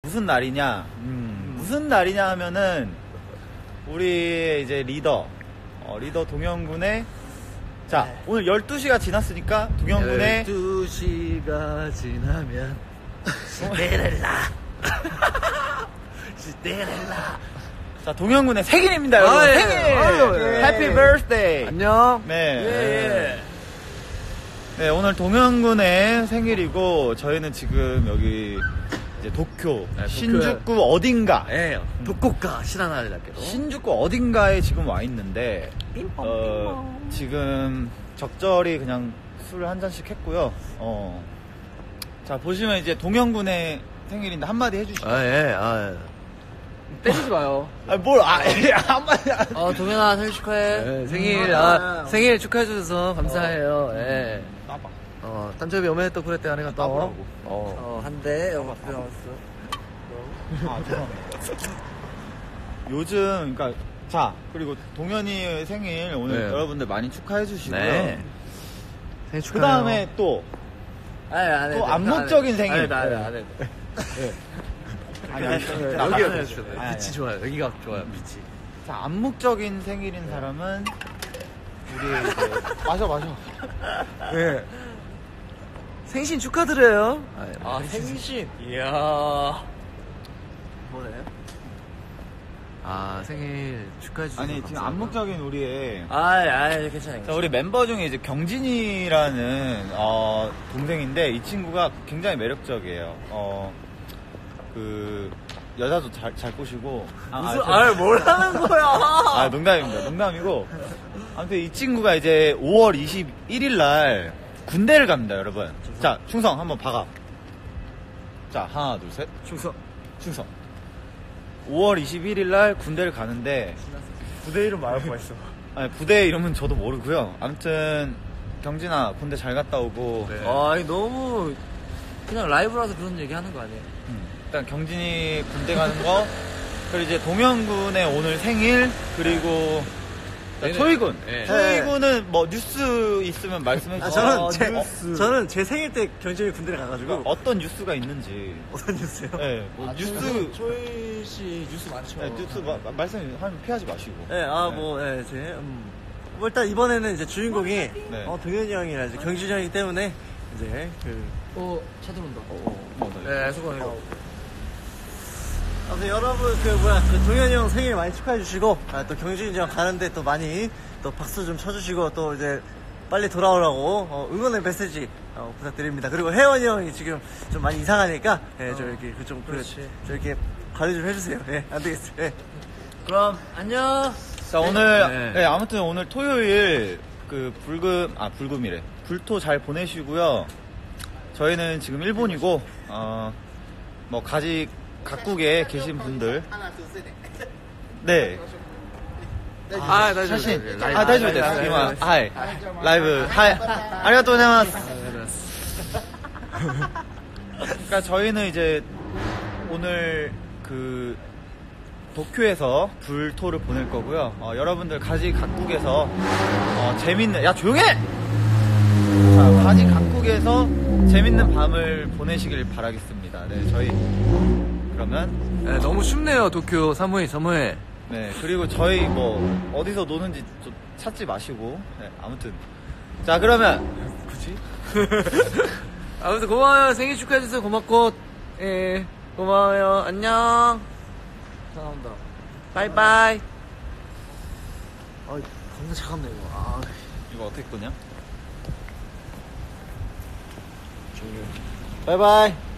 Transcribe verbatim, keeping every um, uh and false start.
무슨 날이냐? 음, 무슨 날이냐 하면은 우리 이제 리더 어, 리더 동현군의 자 네. 오늘 열두 시가 지났으니까 동현군의 열두 시가 지나면 시데렐라 시데렐라 자 동현군의 생일입니다 여러분. 아, 예. 생일 아유, 예. 해피 버스데이. 안녕. 네. 예, 예. 네 오늘 동현군의 생일이고 저희는 지금 여기 이제 도쿄 네, 신주쿠 어딘가 예, 도쿄가 시라나리다께도 신주쿠 어딘가에 지금 와 있는데 어, 지금 적절히 그냥 술 한 잔씩 했고요. 어. 자 보시면 이제 동현군의 생일인데 한마디 해주시죠. 아, 예, 아, 예. 때리지 마요. 아, 뭘, 아, 한마디. 어, 동현아, 생일 축하해. 네, 생일, 아, 생일 축하해주셔서 감사해요. 예. 따봐. 어,誕生日 오메데또 그랬대, 아내가 또. 따보라고. 어, 어, 한대, 여보, 그래, 왔어. 아, 죄송합니다. 요즘, 그니까, 자, 그리고 동현이의 생일 오늘 네. 여러분들 많이 축하해주시고요. 네. 생일 그 축하해요. 다음에 또, 아니, 안 해. 또 암묵적인 생일. 아니, 안 해, 안 해. 아니, 아니, 여기가 아니, 좋아요. 아니, 빛이 좋아요. 여기가 좋아요, 빛이. 자, 암묵적인 생일인 사람은, 우리, 이제, 마셔, 마셔. 네. 생신 축하드려요. 아, 아 생신. 이야. 뭐래? 아, 생일 축하해주셔서 아니, 지금 암묵적인 우리의, 아이, 아이, 괜찮아요. 자, 우리 멤버 중에 이제 경진이라는, 어, 동생인데, 이 친구가 굉장히 매력적이에요. 어, 그, 여자도 잘, 잘 꼬시고. 아, 무슨, 아, 아, 뭘 하는 거야? 아, 농담입니다. 농담이고. 아무튼 이 친구가 이제 오월 이십일일 날 군대를 갑니다, 여러분. 충성. 자, 충성 한번 박아. 자, 하나, 둘, 셋. 충성. 충성. 오월 이십일일 날 군대를 가는데, 부대 이름 말할 뻔했어. 아니, 부대 이름은 저도 모르고요. 아무튼 경진아 군대 잘 갔다 오고. 네. 아, 이거 너무 그냥 라이브라서 그런 얘기 하는 거 아니에요? 음, 일단 경진이 군대 가는 거, 그리고 이제 동현군의 오늘 생일, 그리고 네네. 초이군. 네. 초이군은 뭐 뉴스 있으면 말씀해 아, 주세요. 저는 어, 제, 뉴스. 저는 제 생일 때 경진이 군대를 가가지고 어떤 뉴스가 있는지. 어떤 뉴스요? 네, 뭐 아, 뉴스. 초이 씨 뉴스 많죠. 네, 뉴스 마, 말씀하면 피하지 마시고. 네, 아, 뭐, 네, 제, 음. 뭐 일단 이번에는 이제 주인공이, 네. 어, 동현이 형이라 이제 경진이 형이기 때문에, 이제, 그, 어, 차 들어온다. 어, 네. 네, 수고해요. 아무튼 여러분, 그, 뭐야, 그 동현이 형 생일 많이 축하해주시고, 아, 또 경진이 형 가는데 또 많이, 또 박수 좀 쳐주시고, 또 이제, 빨리 돌아오라고, 어, 응원의 메시지, 어, 부탁드립니다. 그리고 혜원이 형이 지금 좀 많이 이상하니까, 예, 저 이렇게, 그 좀, 그, 저 이렇게 관리 좀 해주세요. 예, 안 되겠어요. 예. 그럼, 안녕. 자, 오늘, 네. 네, 아무튼 오늘 토요일, 그, 불금, 아, 불금이래. 불토 잘 보내시고요. 저희는 지금 일본이고, 어, 뭐, 가지, 각국에 계신 분들. 네. 아, 다시 사실, 라이브. 아, 다시 라이브, 됐어요. 라이브, 이만, 라이브. 하이. 라이브, 하이. 아리가또 고자이마스. 그러니까 저희는 이제 오늘 그 도쿄에서 불토를 보낼 거고요. 어, 여러분들 가지 각국에서 어, 재밌는 야 조용해! 자 가지 각국에서 재밌는 밤을 보내시길 바라겠습니다. 네 저희 그러면 네, 너무 춥네요, 도쿄. 사무이, 사무이. 네 그리고 저희 뭐 어디서 노는지 좀 찾지 마시고 네, 아무튼 자 그러면 굳이? 아무튼 고마워요. 생일 축하해주셔서 고맙고, 예, 고마워요. 안녕. 사랑합니다. 바이바이. 아, 겁나 차갑네, 이거. 아, 이거 어떻게 끄냐? 바이바이.